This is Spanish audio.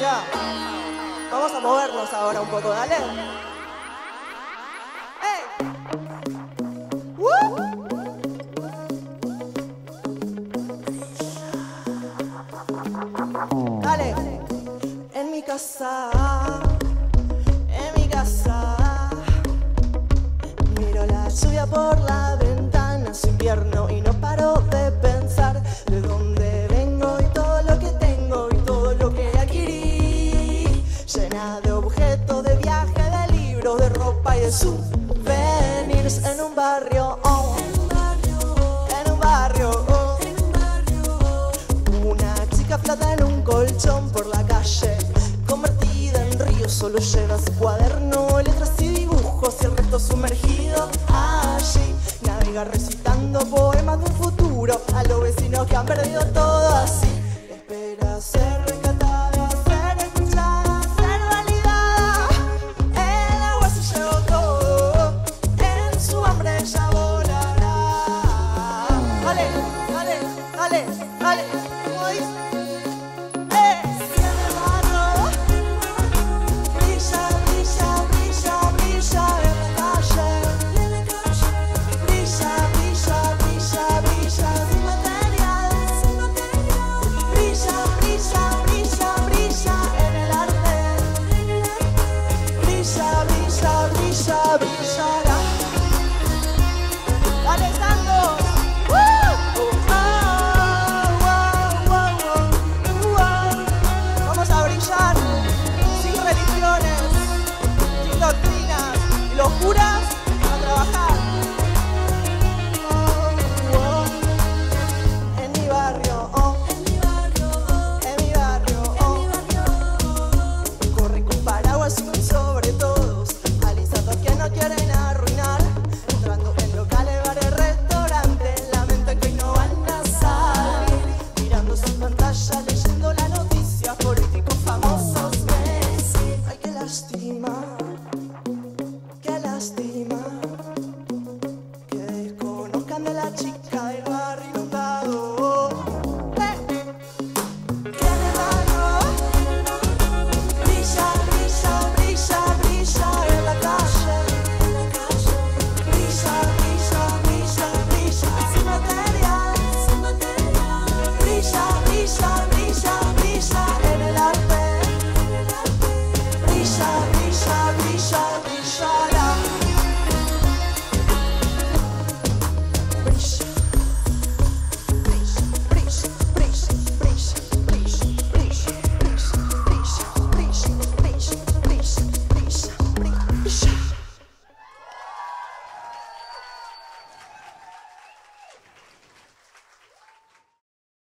Mirá, vamos a movernos ahora un poco, dale. ¡Ey! Dale. En mi casa, miro la lluvia por la ventana, es invierno y no paro de pensar de dónde vengo y todo lo que tengo y todo lo que adquirí, llena de objetos, de viaje, de libros, de ropa y de souvenirs en un barrio, una chica flota en un colchón por la calle, convertida en río, solo lleva su cuaderno, letras y dibujos y el resto sumergido allí. Navega recitando poemas de un futuro a los vecinos que han perdido todo así. Espera ser rescatada, ser escuchada, ser validada. El agua se llevó todo, en su hambre ella volará. Dale, dale, dale, dale.